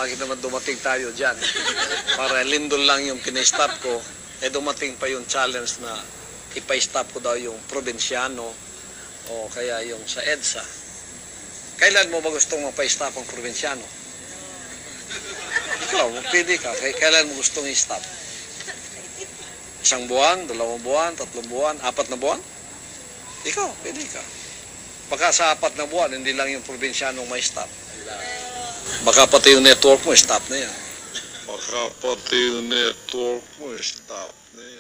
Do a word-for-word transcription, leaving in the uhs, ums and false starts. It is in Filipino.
bakit naman dumating tayo dyan? Para lindol lang yung kina-stop ko, eh dumating pa yung challenge na ipa-stop ko daw yung probinsyano o kaya yung sa EDSA. Kailan mo ba gustong mapa-stop ang probinsyano? Ikaw, pwede ka. Kailan mo gustong i-stop? Isang buwan, dalawang buwan, tatlong buwan, apat na buwan? Ikaw, pwede ka. Baka sa apat na buwan, hindi lang yung probinsyanong may stop. Baka pati yung network mo, stop na yan. Baka pati yung network mo, stop na yan.